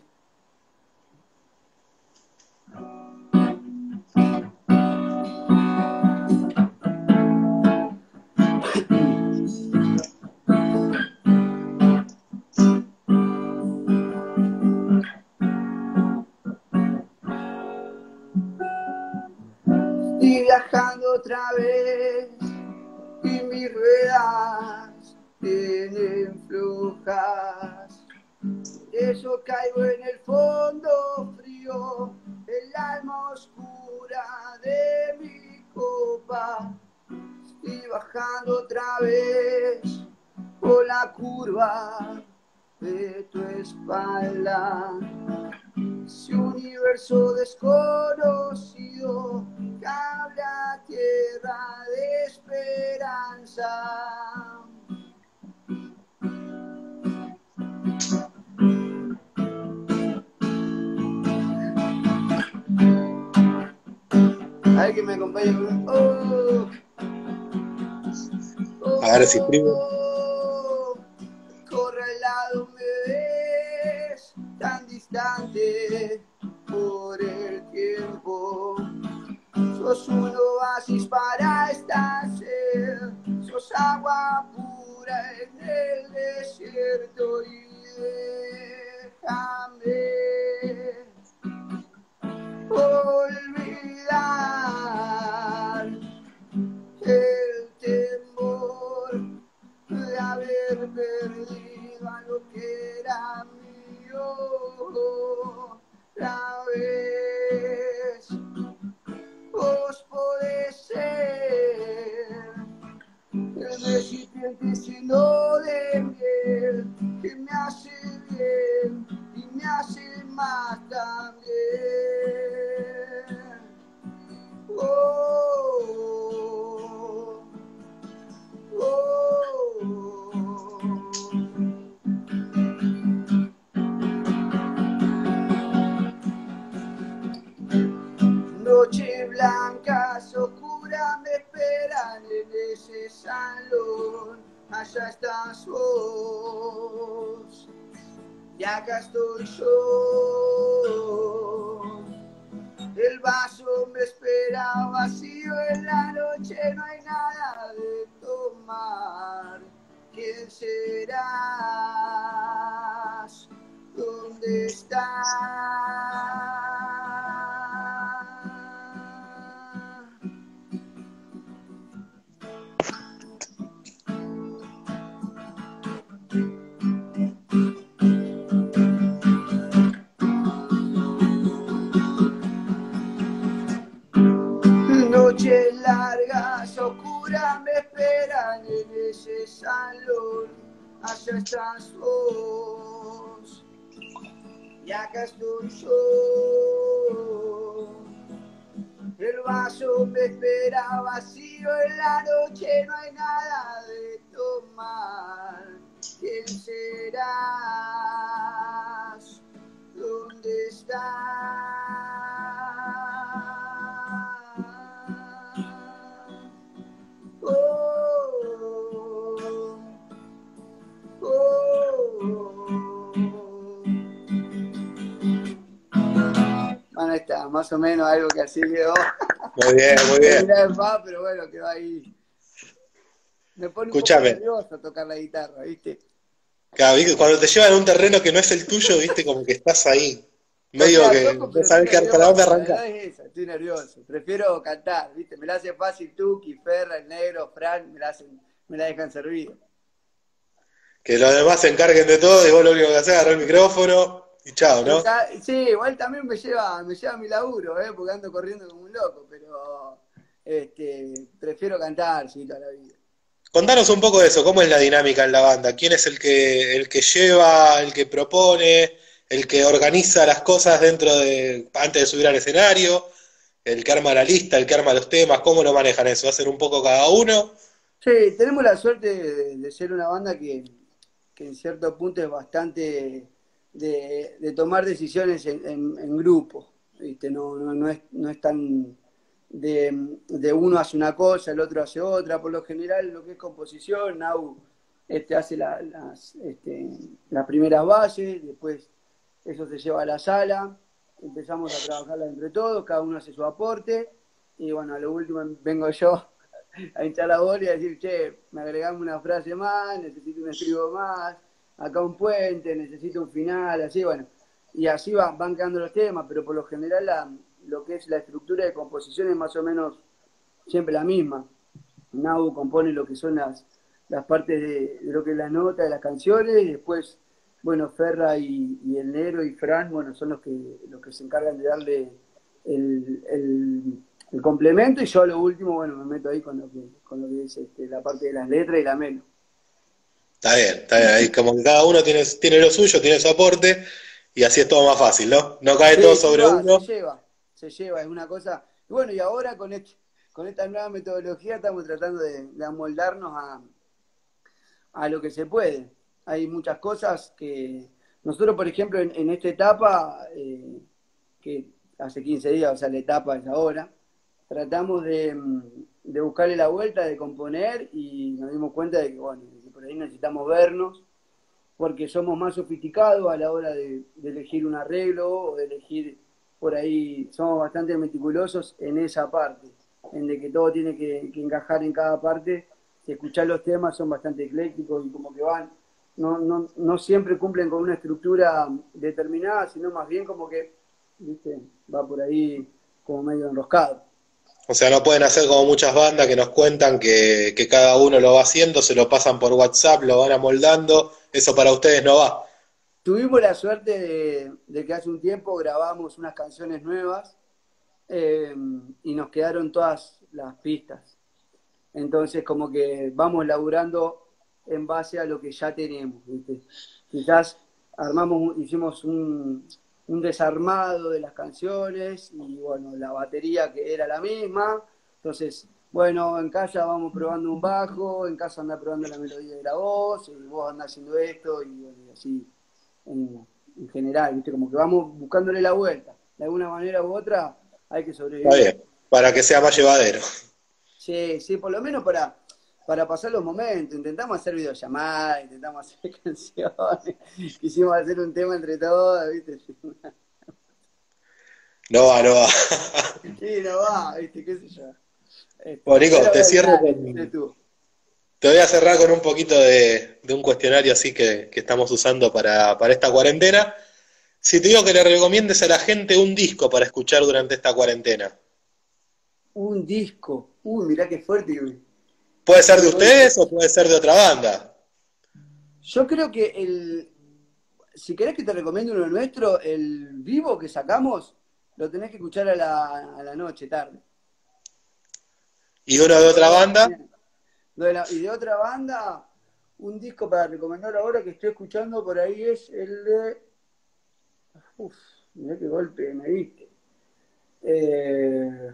Y viajando otra vez, y mis ruedas tienen flojas. Eso caigo en el fondo frío, el alma oscura de mi copa. Y bajando otra vez por la curva de tu espalda. Ese universo desconocido cable a tierra de esperanza. Alguien me acompaña con un A ver si primo. Corre al lado, me ves tan distante por el tiempo. Sos un oasis para esta sed, sos agua pura en el desierto y déjame olvidar el temor de haber perdido a lo que era mío otra vez. Vos podés ser el recipiente lleno de miel que me hace bien y me hace más también. Oh, oh, Noches blancas oscuras me esperan en ese salón. Allá estás vos y acá estoy yo. El vaso me espera vacío en la noche, no hay nada de tomar. ¿Quién serás? ¿Dónde estás? Noches largas, oscuras me esperan en ese salón. Allá estás vos y acá estoy yo. El vaso me espera vacío en la noche, no hay nada de tomar. ¿Quién serás? ¿Dónde estás? Bueno, ahí está, más o menos algo que así quedó. Muy bien, muy bien. Pero bueno, quedó ahí. Me pone un Escúchame. poco nervioso tocar la guitarra, ¿viste? Claro, ¿viste? Cuando te llevan a un terreno que no es el tuyo, viste, como que estás ahí. Medio O sea, que toco, no pero sabes estoy para dónde nervioso, la arrancar. verdad es esa, estoy nervioso. Prefiero cantar, ¿viste? Me la hace fácil Tuki, Ferra, el negro, Fran, me la dejan servida. Que los demás se encarguen de todo y vos lo único que haces es agarrar el micrófono y chao, ¿no? Sí, igual también me lleva mi laburo, porque ando corriendo como un loco, pero prefiero cantar, sí, toda la vida. Contanos un poco de eso, ¿cómo es la dinámica en la banda? ¿Quién es el que lleva, el que propone, el que organiza las cosas antes de subir al escenario, el que arma la lista, el que arma los temas? ¿Cómo lo manejan eso? ¿Hacen un poco cada uno? Sí, tenemos la suerte de ser una banda que en cierto punto es bastante de tomar decisiones en grupo, ¿viste? No es tan de uno hace una cosa, el otro hace otra. Por lo general, lo que es composición, Nau hace las primeras bases, después eso se lleva a la sala, empezamos a trabajarla entre todos, cada uno hace su aporte, y bueno, a lo último vengo yo a hinchar la bola y a decir, che, me agregamos una frase más, necesito un estribo más, acá un puente, necesito un final, así, bueno. Y así van quedando los temas, pero por lo general lo que es la estructura de composición es más o menos siempre la misma. Nau compone lo que son las partes de lo que es la nota de las canciones, y después, bueno, Ferra y el Negro y Fran, bueno, son los que se encargan de darle el complemento, y yo a lo último, bueno, me meto ahí con lo que es la parte de las letras y la melo. Está bien, ahí como que cada uno tiene lo suyo, tiene su aporte, y así es todo más fácil, ¿no? No cae todo Sí, sí sobre va, uno. se lleva, es una cosa. Y bueno, y ahora con esta nueva metodología estamos tratando de amoldarnos a lo que se puede. Hay muchas cosas que nosotros, por ejemplo, en esta etapa, que hace 15 días, o sea, la etapa es ahora, tratamos de buscarle la vuelta, de componer, y nos dimos cuenta de que, bueno, que por ahí necesitamos vernos, porque somos más sofisticados a la hora de elegir un arreglo o de elegir por ahí, somos bastante meticulosos en esa parte, en de que todo tiene que encajar en cada parte. Si escuchar los temas son bastante eclécticos y como que van, no siempre cumplen con una estructura determinada, sino más bien como que, ¿viste? Va por ahí como medio enroscado. O sea, no pueden hacer como muchas bandas que nos cuentan que cada uno lo va haciendo, se lo pasan por WhatsApp, lo van amoldando. Eso para ustedes no va. Tuvimos la suerte de que hace un tiempo grabamos unas canciones nuevas, y nos quedaron todas las pistas. Entonces, como que vamos laburando en base a lo que ya tenemos, ¿viste? Quizás hicimos un desarmado de las canciones, y bueno, la batería que era la misma. Entonces, bueno, en casa vamos probando un bajo, en casa anda probando la melodía de la voz, y vos andás haciendo esto, y bueno, y así en general, ¿viste? Como que vamos buscándole la vuelta. De alguna manera u otra hay que Está sobrevivir. bien, para que sea más llevadero. Sí, sí, por lo menos para pasar los momentos. Intentamos hacer videollamadas, intentamos hacer canciones, quisimos hacer un tema entre todos, ¿viste? No va, no va. Sí, no va, ¿viste? ¿Qué sé yo? Bueno, Nico, Pero te bueno, cierro nada, con. estuvo. Te voy a cerrar con un poquito de un cuestionario así que estamos usando para esta cuarentena. Si te digo que le recomiendes a la gente un disco para escuchar durante esta cuarentena, Un disco. Uy, mirá qué fuerte, güey. puede ser Qué de golpe. ustedes o puede ser de otra banda. Yo creo que si querés que te recomiendo uno nuestro, el vivo que sacamos, lo tenés que escuchar a la noche, tarde. Y uno de Tipo otra 2 de la banda, mañana. Y de otra banda, un disco para recomendar ahora que estoy escuchando por ahí es el de. Uf, mirá qué golpe me diste. Eh,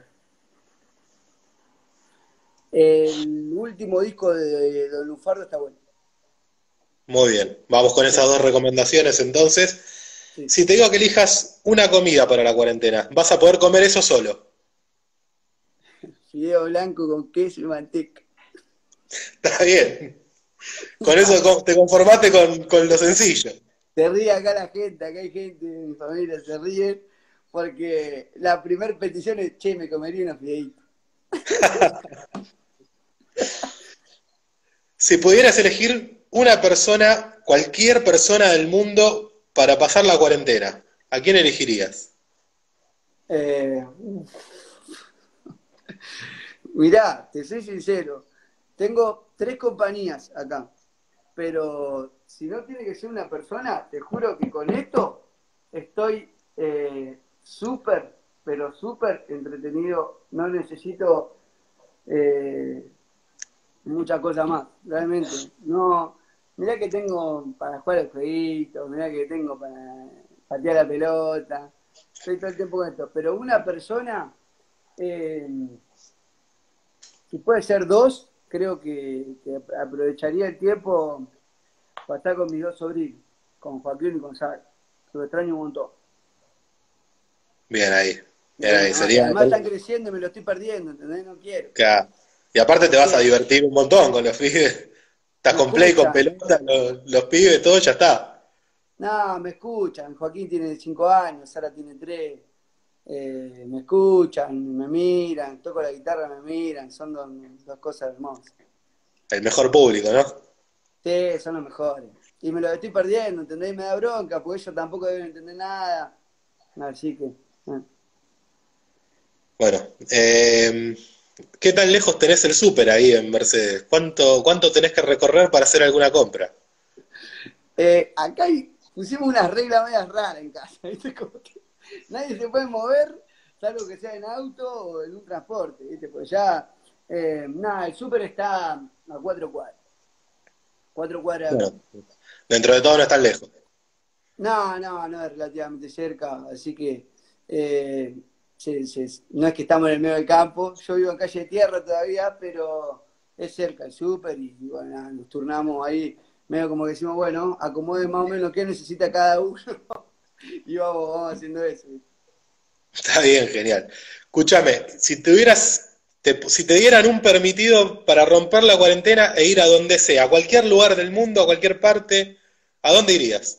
el último disco de Don Lufardo está bueno. muy bien. Vamos con esas Sí, dos recomendaciones entonces. sí. Si te digo que elijas una comida para la cuarentena, vas a poder comer eso solo. Fideo blanco con queso y manteca. Está bien. Con eso te conformaste con lo sencillo. Se ríe acá la gente, acá hay gente de mi familia, se ríen porque la primera petición es, che, me comería unos fideitos. Si pudieras elegir una persona, cualquier persona del mundo, para pasar la cuarentena, ¿a quién elegirías? Eh, Mirá, te soy sincero, tengo 3 compañías acá, pero si no tiene que ser una persona, te juro que con esto estoy súper, pero súper entretenido. No necesito eh, mucha cosa más, realmente. No, mirá que tengo para jugar al jueguito, mirá que tengo para patear la pelota, estoy todo el tiempo con esto, pero una persona. Eh, si puede ser dos, creo que aprovecharía el tiempo para estar con mis dos sobrinos, con Joaquín y con Sara. Lo extraño un montón. Bien ahí, Y bien ahí. bueno, y Sería. además están creciendo y me lo estoy perdiendo, ¿entendés? No quiero. Claro. Y aparte te vas a Sí, divertir un montón con los pibes. Estás me con play, con escuchan. pelota, los pibes, todo, ya está. No, me escuchan. Joaquín tiene 5 años, Sara tiene 3. Me escuchan, me miran, toco la guitarra, me miran. Son dos cosas hermosas. El mejor público, ¿no? Sí, son los mejores. Y me lo estoy perdiendo, ¿entendés? Y me da bronca, porque ellos tampoco deben entender nada. Así que. Bueno, ¿qué tan lejos tenés el súper ahí en Mercedes? ¿Cuánto tenés que recorrer para hacer alguna compra? Acá pusimos unas reglas medias raras en casa, ¿viste? Como que nadie se puede mover, salvo que sea en auto o en un transporte, ¿viste? Pues ya, nada, el súper está a 4 cuadras. 4 cuadras de acá. Bueno, dentro de todo no están lejos. No, es relativamente cerca, así que eh, no es que estamos en el medio del campo. Yo vivo en calle de Tierra todavía, pero es cerca el súper y bueno, nada, nos turnamos ahí, medio como que decimos, bueno, acomode más o menos qué necesita cada uno y vamos haciendo eso. Está bien, genial. Escúchame, si te dieran un permitido para romper la cuarentena e ir a donde sea, a cualquier lugar del mundo, a cualquier parte, ¿a dónde irías?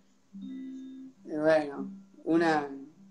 Bueno, una,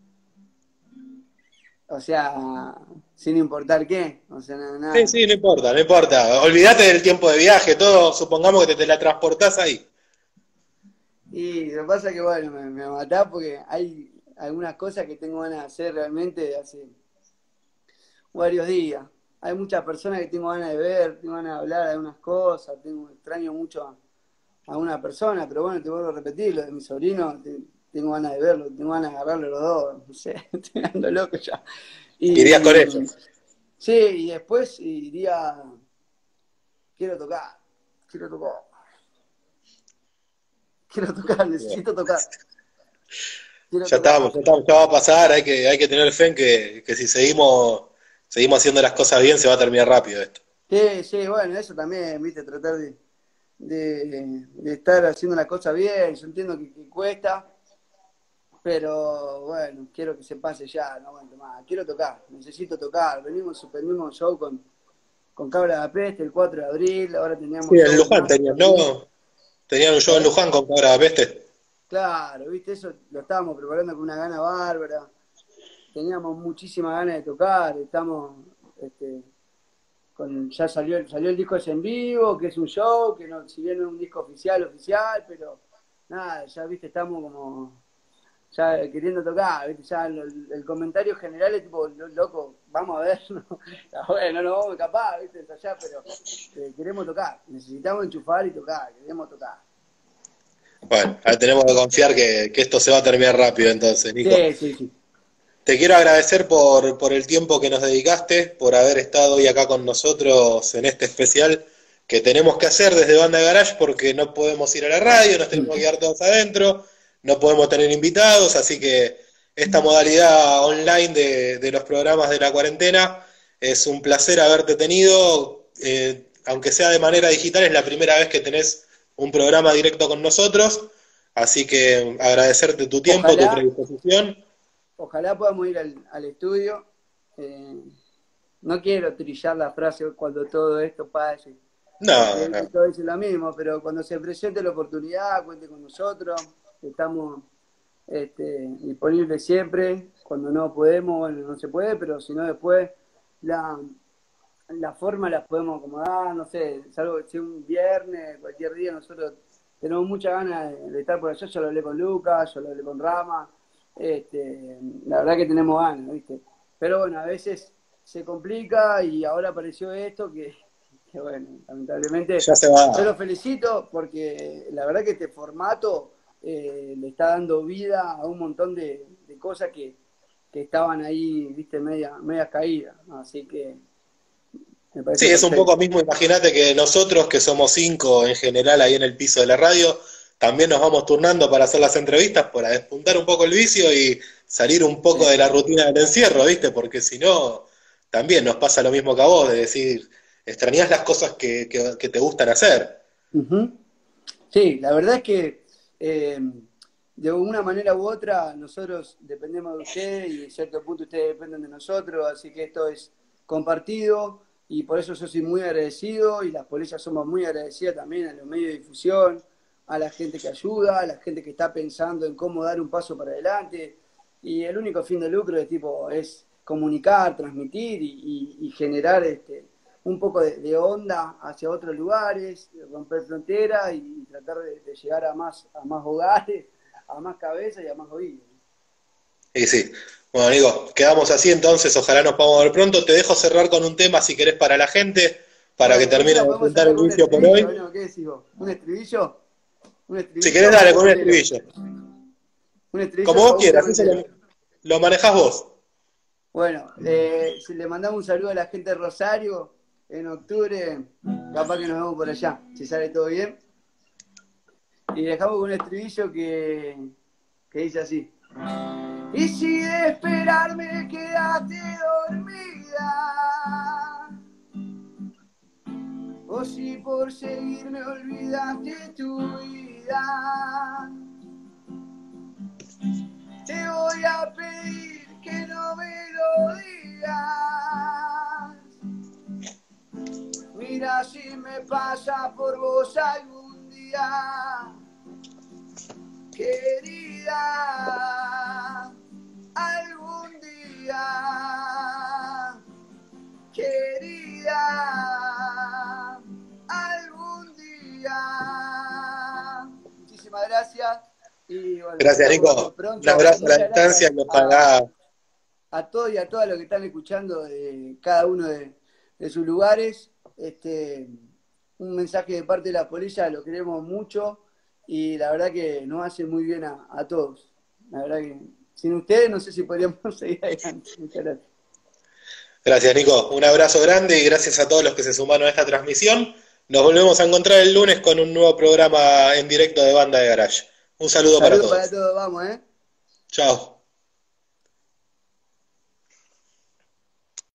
o sea, sin importar qué, o sea, Sí, nada. sí, no importa, no importa. Olvídate del tiempo de viaje, todo, supongamos que te teletransportás ahí. Y lo que pasa es que, bueno, me matás porque hay algunas cosas que tengo ganas de hacer realmente de hace varios días. Hay muchas personas que tengo ganas de ver, tengo ganas de hablar de algunas cosas, extraño mucho a una persona, pero bueno, te vuelvo a repetir, lo de mi sobrino, tengo ganas de verlo, tengo ganas de agarrarlo los dos, no sé, estoy dando loco ya. Irías con Y ellos. sí, y después iría, quiero tocar, quiero tocar, quiero tocar, necesito tocar, quiero tocar. Ya estamos, ya va a pasar, hay que tener fe en que si seguimos haciendo las cosas bien, se va a terminar rápido esto. Sí, sí, bueno, eso también, viste, tratar de estar haciendo las cosas bien, yo entiendo que cuesta, pero bueno, quiero que se pase ya, no aguanto más, quiero tocar, necesito tocar, suspendimos show con Cabra de la Peste el 4 de abril, ahora Sí, teníamos en show el Luján 9 de tenían, abril, ¿no? Tenían un show en ¿eh? Luján con Cabra de Peste. Claro, viste, eso lo estábamos preparando con una gana bárbara, teníamos muchísimas ganas de tocar, estamos, este, ya salió el disco ese en vivo, que es un show, que no, si bien no es un disco oficial, pero nada, ya viste, estamos como ya queriendo tocar, ¿viste? Ya el comentario general es tipo, loco, vamos a ver, ¿no? Bueno, no vamos capaz, ¿viste? Allá, pero queremos tocar, necesitamos enchufar y tocar, queremos tocar. Bueno, ahora tenemos que confiar que esto se va a terminar rápido entonces, Nico. Sí, sí, sí. Te quiero agradecer por el tiempo que nos dedicaste, por haber estado hoy acá con nosotros en este especial que tenemos que hacer desde Banda de Garage porque no podemos ir a la radio, nos tenemos que quedar todos adentro, no podemos tener invitados, así que esta modalidad online de los programas de la cuarentena es un placer haberte tenido, aunque sea de manera digital, es la primera vez que tenés un programa directo con nosotros, así que agradecerte tu tiempo, tu Ojalá, predisposición. ojalá podamos ir al estudio. Eh, no quiero trillar la frase cuando todo esto pase, No, porque no. todo es lo mismo, pero cuando se presente la oportunidad, cuente con nosotros, estamos disponibles siempre, cuando no podemos, bueno, no se puede, pero si no después la, la forma la podemos acomodar, no sé, salvo que sea un viernes, cualquier día, nosotros tenemos muchas ganas de estar por allá, yo lo hablé con Lucas, yo lo hablé con Rama, la verdad que tenemos ganas, ¿viste? Pero bueno, a veces se complica y ahora apareció esto que bueno, lamentablemente, Ya se va. yo los felicito porque la verdad que este formato le está dando vida a un montón de cosas que estaban ahí, viste, medias caídas, así que me Sí, parece es un poco perfecto. mismo, imagínate que nosotros, que somos cinco en general ahí en el piso de la radio, también nos vamos turnando para hacer las entrevistas, para despuntar un poco el vicio y salir un Sí, poco de la rutina del encierro, ¿viste? Porque si no, también nos pasa lo mismo que a vos, de decir, extrañás las cosas que te gustan hacer. Ujú. Sí, la verdad es que de una manera u otra nosotros dependemos de ustedes y en cierto punto ustedes dependen de nosotros, así que esto es compartido y por eso yo soy muy agradecido y las polillas somos muy agradecidas también a los medios de difusión, a la gente que ayuda, a la gente que está pensando en cómo dar un paso para adelante y el único fin de lucro es comunicar, transmitir y generar un poco de onda hacia otros lugares, romper fronteras y tratar de llegar a más hogares, a más cabezas y a más oídos. Y sí. Bueno, Nico, quedamos así entonces, ojalá nos podamos ver pronto. Te dejo cerrar con un tema si querés para la gente, para que Bueno, termine cualquiera de podemos juntar cerrar el con un vicio por estribillo, hoy. ¿no? ¿Qué decís vos? ¿Un estribillo? ¿Un Si querés, estribillo o dale con un Fabucelo? estribillo. Un estribillo Como de vos Fabucelo quieras, eso Mentero. lo manejás vos. Bueno, si le mandamos un saludo a la gente de Rosario en octubre, capaz que nos vemos por allá, si sale todo bien. Y dejamos con un estribillo que dice así. Y si de esperarme quedaste dormida, o si por seguirme olvidaste tu vida, te voy a pedir que no me lo digas. Mira si me pasa por vos algún día, querida, algún día, querida, algún día. Muchísimas gracias y bueno, nos Gracias, estamos viendo Nico. Un pronto. abrazo a la Muchas distancia gracias y ojalá. a todos y a todas los que están escuchando de cada uno de sus lugares. Un mensaje de parte de la polilla, lo queremos mucho y la verdad que nos hace muy bien a todos. La verdad que sin ustedes no sé si podríamos seguir adelante. Muchas gracias. Gracias, Nico. Un abrazo grande y gracias a todos los que se sumaron a esta transmisión. Nos volvemos a encontrar el lunes con un nuevo programa en directo de Banda de Garage. Un saludo para Saludos para todos. todos, vamos, ¿eh? Chao.